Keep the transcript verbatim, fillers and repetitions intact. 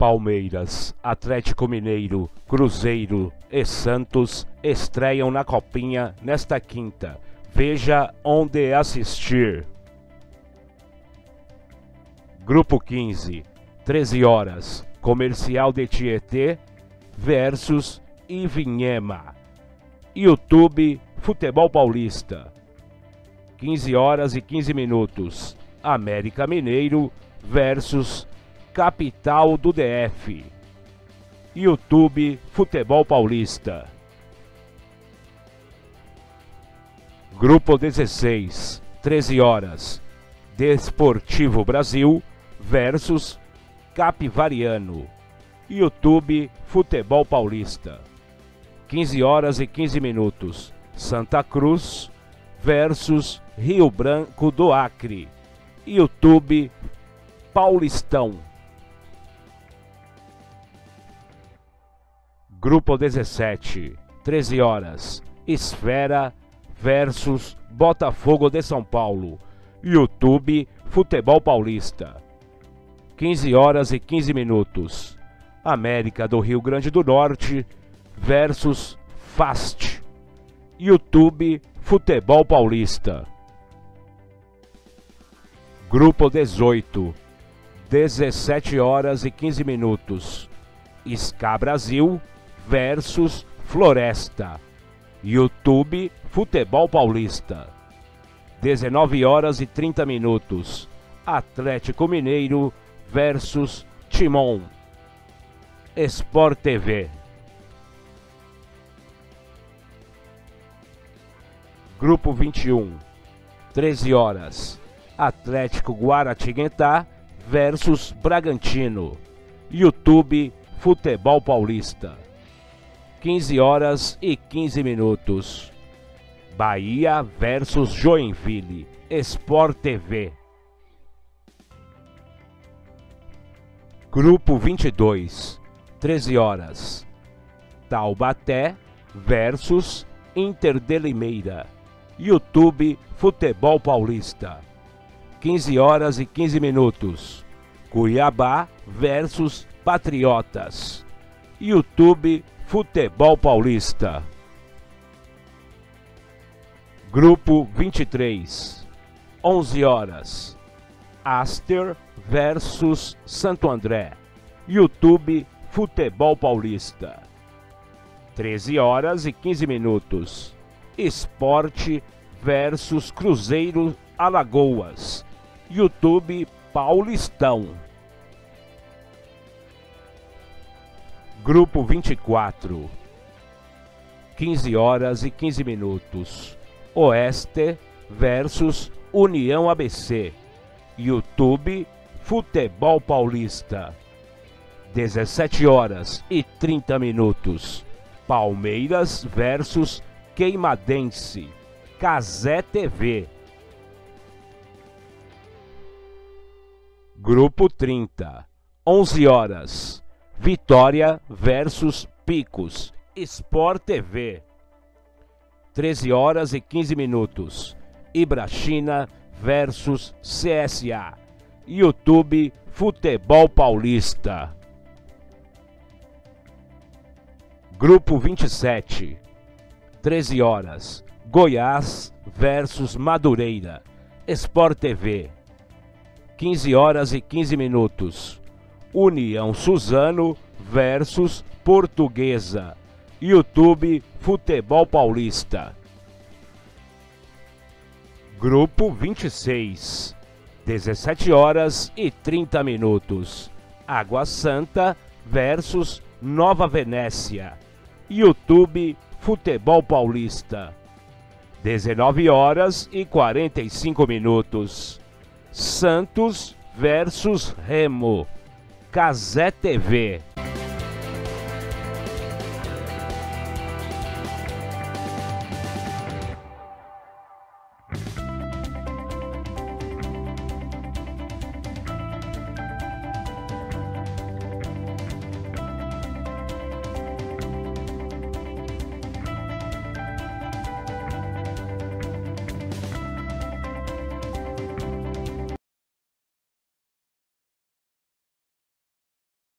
Palmeiras, Atlético Mineiro, Cruzeiro e Santos estreiam na Copinha nesta quinta. Veja onde assistir. Grupo quinze, treze horas, Comercial de Tietê versus Ivinhema. YouTube, Futebol Paulista. quinze horas e quinze minutos, América Mineiro versus Capital do D F. YouTube, Futebol Paulista. Grupo dezesseis, treze horas, Desportivo Brasil versus Capivariano. YouTube, Futebol Paulista. quinze horas e quinze minutos, Santa Cruz versus Rio Branco do Acre. YouTube, Paulistão. Grupo dezessete, treze horas, Esfera versus Botafogo de São Paulo. YouTube, Futebol Paulista. quinze horas e quinze minutos, América do Rio Grande do Norte versus Fast. YouTube, Futebol Paulista. Grupo dezoito, dezessete horas e quinze minutos, Ska Brasil versus Floresta. YouTube, Futebol Paulista. dezenove horas e trinta minutos, Atlético Mineiro versus Timon. Sport T V. Grupo vinte e um, treze horas, Atlético Guaratinguetá versus Bragantino. YouTube, Futebol Paulista. quinze horas e quinze minutos, Bahia versus Joinville. Sport T V. Grupo vinte e dois, treze horas, Taubaté versus Inter de Limeira. YouTube, Futebol Paulista. quinze horas e quinze minutos, Cuiabá versus Patriotas. YouTube, Futebol Paulista. Grupo vinte e três, onze horas, Aster versus Santo André. YouTube, Futebol Paulista. treze horas e quinze minutos, Sport versus Cruzeiro Alagoas. YouTube, Paulistão. Grupo vinte e quatro, quinze horas e quinze minutos, Oeste versus União A B C. YouTube, Futebol Paulista. dezessete horas e trinta minutos, Palmeiras versus Queimadense. Cazé T V. Grupo trinta, onze horas, Vitória versus Picos. Sport T V. treze horas e quinze minutos, Ibrachina versus C S A. YouTube, Futebol Paulista. Grupo vinte e sete, treze horas, Goiás versus Madureira. Sport T V. quinze horas e quinze minutos, União Suzano versus Portuguesa. YouTube, Futebol Paulista. Grupo vinte e seis, dezessete horas e trinta minutos, Água Santa versus Nova Venécia. YouTube, Futebol Paulista. dezenove horas e quarenta e cinco minutos, Santos versus Remo. Cazé T V.